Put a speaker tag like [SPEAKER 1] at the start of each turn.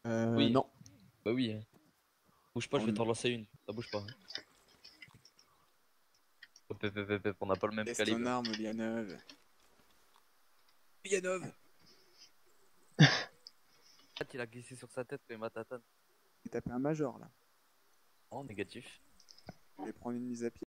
[SPEAKER 1] Oui,
[SPEAKER 2] Non.
[SPEAKER 1] bah oui. Bouge pas, je vais
[SPEAKER 2] On...
[SPEAKER 1] t'en lancer une. Ça bouge pas. Hop, hop, hop, hop, hop, on n'a pas le même
[SPEAKER 2] Laisse ton
[SPEAKER 1] calibre.
[SPEAKER 2] arme, Lianov. Lianov!
[SPEAKER 1] Il a glissé sur sa tête quand il m'a tatane.
[SPEAKER 2] J'ai tapé un major là.
[SPEAKER 1] Oh, négatif.
[SPEAKER 2] Je vais prendre une mise à pied.